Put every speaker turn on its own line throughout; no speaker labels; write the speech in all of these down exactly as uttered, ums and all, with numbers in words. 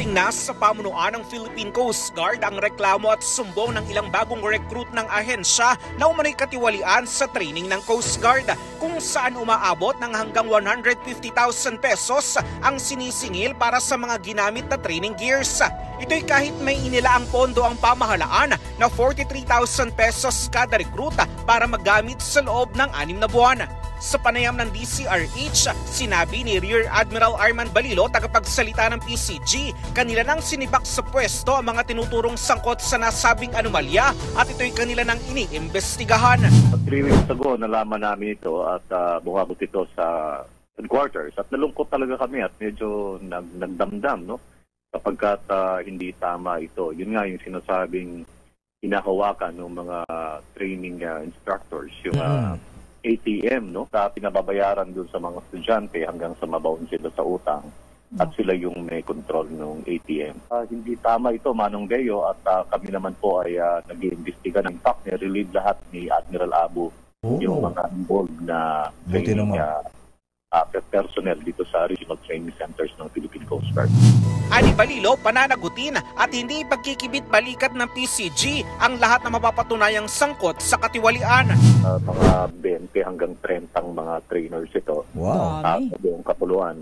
Dumating na sa pamunuan ng Philippine Coast Guard ang reklamo at sumbong ng ilang bagong recruit ng ahensya na umano'y katiwalian sa training ng Coast Guard, kung saan umaabot ng hanggang one hundred fifty thousand pesos ang sinisingil para sa mga ginamit na training gears. Ito'y kahit may inilaang pondo ang pamahalaan na forty-three thousand pesos kada recruit para magamit sa loob ng anim na buwan. Sa panayam ng D C R H, sinabi ni Rear Admiral Arman Balilo, tagapagsalita ng P C G, kanila nang sinibak sa pwesto ang mga tinuturong sangkot sa nasabing anomalya at ito'y kanila nang iniimbestigahan.
Three weeks ago, nalaman namin ito at uh, bumabot ito sa headquarters at nalungkot talaga kami at medyo nag nagdamdam, no? Kapagkat uh, hindi tama ito. Yun nga yung sinasabing hinahawakan ng mga training uh, instructors, yung uh, mm. A T M, no? Sa pinababayaran dun sa mga estudyante hanggang sa mabaon sila sa utang at sila yung may control ng A T M. Uh, hindi tama ito, Manong Deo, at uh, kami naman po ay uh, nag-iimbestiga ng fact. Nirelieve lahat ni Admiral Abu oh. yung mga involved na training uh, uh, personnel dito sa Regional Training Centers ng Philippine Coast Guard.
Ani Balilo, pananagutin at hindi pagkikibit-balikat ng P C G ang lahat na mapapatunayang sangkot sa katiwalian.
Uh, mga twenty hanggang thirty mga trainers ito.
Wow.
At uh, buong kapuluan.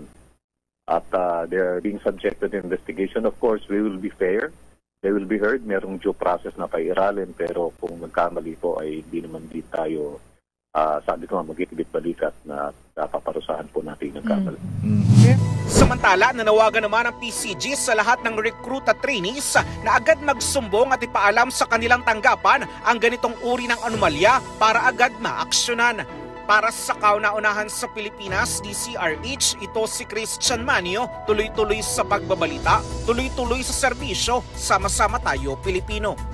At uh, they're being subjected to investigation. Of course, we will be fair. They will be heard. Merong due process na pairalin, pero kung magkamali po ay hindi naman di tayo Uh, sabi ko nga, magkikibit-balikat na paparusahan po natin ng kamali.
Mm-hmm. Samantala, nanawagan naman ang P C G sa lahat ng recruit at trainees na agad magsumbong at ipaalam sa kanilang tanggapan ang ganitong uri ng anomalya para agad maaksyonan. Para sa kauna-unahan sa Pilipinas, D C R H, ito si Christian Manio, tuloy-tuloy sa pagbabalita, tuloy-tuloy sa serbisyo, sama-sama tayo Pilipino.